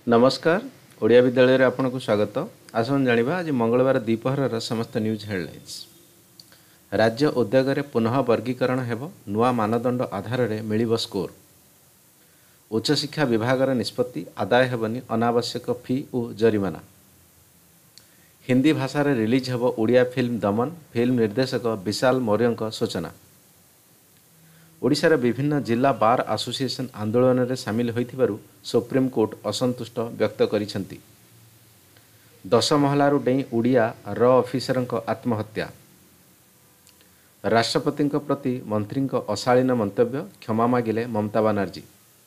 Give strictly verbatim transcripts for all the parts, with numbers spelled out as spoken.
नमस्कार ओडिया विद्यालय रे आपनको स्वागत। आसन जानिबा आज मंगलवार द्विपहर समस्त न्यूज हेडलाइंस। राज्य उद्योग रे पुनः वर्गीकरण हेब, नुआ मानदंड आधार रे मिलिब स्कोर। उच्च शिक्षा विभाग निष्पत्ति, आदाय हेबनी अनावश्यक फी और जरिमाना। हिंदी भाषा रे रिलीज हेब ओडिया फिल्म दमन, फिल्म निर्देशक विशाल मौर्य सूचना। ओडिशार विभिन्न जिला बार एसोसिएशन आंदोलन में सामिल होइथिबारु सुप्रीम कोर्ट असंतुष्ट व्यक्त करिसेंती। दश महलारू डेई ओडिया र ऑफिसर आत्महत्या। राष्ट्रपति प्रति मंत्री अशालीन मंतव्य, क्षमा मागिले ममता बानर्जी।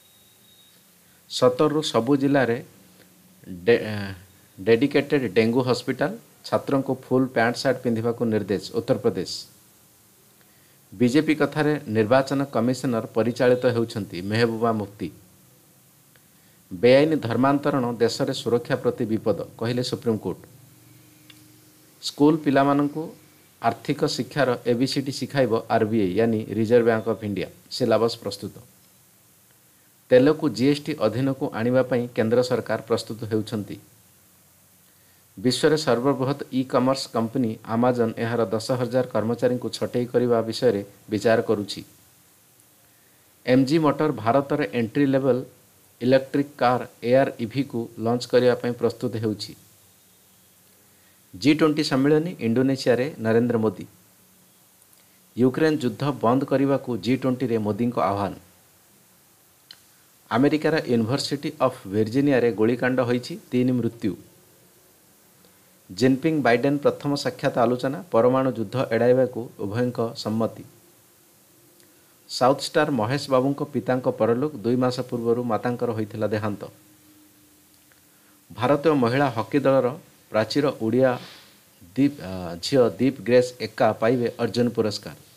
सतरु सबु जिले में डे, डेडिकेटेड डेंगू हॉस्पिटल, छात्रों को फुल पैंट सार्ट पिंधिबाकू निर्देश उत्तर प्रदेश। बीजेपी कथार निर्वाचन कमिशनर परिचालित होउछंती मेहबूबा मुफ्ती। बेआईन धर्मांतरण देश में सुरक्षा प्रति विपद, कहले सुप्रीमकोर्ट। स्कूल पिलामानंकु आर्थिक शिक्षार एबीसीडी शिखाइब आरबीआई यानी reserve bank of India, syllabus प्रस्तुत। तेलकु जीएसटी अधीन को आनिबा पई केंद्र सरकार प्रस्तुत होउछंती। विश्व सर्वबृहत ई कॉमर्स कंपनी आमाजन एहार दस हजार कर्मचारी को छटई करने विषय में विचार करुछि। एमजी मोटर भारत में entry level electric car A R E V को लॉन्च करने प्रस्तुत होउछि। जी ट्वेंटी सम्मेलन इंडोनेशिया रे नरेंद्र मोदी। यूक्रेन युद्ध बंद करने को जी ट्वेंटी रे मोदी को आह्वान। अमेरिकार यूनिवर्सिटी ऑफ वर्जीनिया रे गोलीकांड होइछि, तीन मृत्यु। जिनपिंग बाइडेन प्रथम साक्षात आलोचना, परमाणु युद्ध एड़ाइबा को उभयंक सम्मति। साउथ स्टार महेश बाबू पिता परलोक, दुई मास पूर्व मातांकर होइथिला देहांत। भारतीय महिला हॉकी दलर प्राचीर ओडिया दीप झील दीप ग्रेस एक्का पाइबे अर्जुन पुरस्कार।